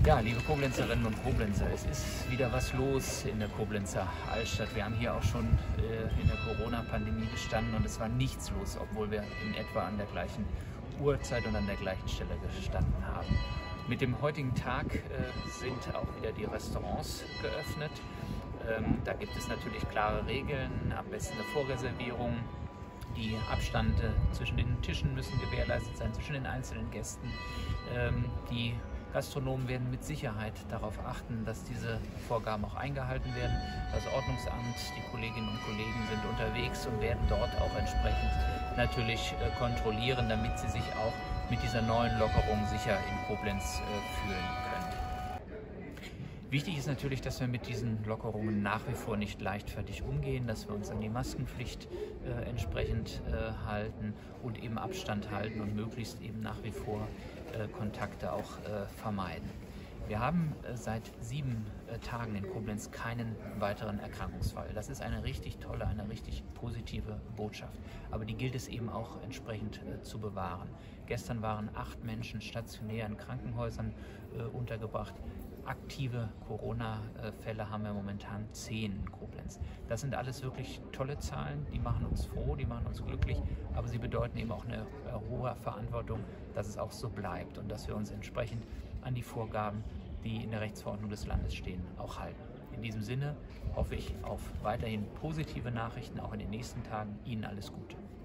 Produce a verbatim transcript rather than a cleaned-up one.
Ja, liebe Koblenzerinnen und Koblenzer, es ist wieder was los in der Koblenzer Altstadt. Wir haben hier auch schon äh, in der Corona-Pandemie gestanden und es war nichts los, obwohl wir in etwa an der gleichen Uhrzeit und an der gleichen Stelle gestanden haben. Mit dem heutigen Tag äh, sind auch wieder die Restaurants geöffnet. Ähm, da gibt es natürlich klare Regeln, am besten eine Vorreservierung. Die Abstände zwischen den Tischen müssen gewährleistet sein, zwischen den einzelnen Gästen. Ähm, die Gastronomen werden mit Sicherheit darauf achten, dass diese Vorgaben auch eingehalten werden. Das Ordnungsamt, die Kolleginnen und Kollegen sind unterwegs und werden dort auch entsprechend natürlich äh, kontrollieren, damit sie sich auch mit dieser neuen Lockerung sicher in Koblenz äh, fühlen können. Wichtig ist natürlich, dass wir mit diesen Lockerungen nach wie vor nicht leichtfertig umgehen, dass wir uns an die Maskenpflicht äh, entsprechend äh, halten und eben Abstand halten und möglichst eben nach wie vor äh, Kontakte auch äh, vermeiden. Wir haben äh, seit sieben äh, Tagen in Koblenz keinen weiteren Erkrankungsfall. Das ist eine richtig tolle, eine richtig positive Botschaft. Aber die gilt es eben auch entsprechend äh, zu bewahren. Gestern waren acht Menschen stationär in Krankenhäusern äh, untergebracht. Aktive Corona-Fälle haben wir momentan zehn in Koblenz. Das sind alles wirklich tolle Zahlen, die machen uns froh, die machen uns glücklich, aber sie bedeuten eben auch eine hohe Verantwortung, dass es auch so bleibt und dass wir uns entsprechend an die Vorgaben, die in der Rechtsverordnung des Landes stehen, auch halten. In diesem Sinne hoffe ich auf weiterhin positive Nachrichten, auch in den nächsten Tagen. Ihnen alles Gute.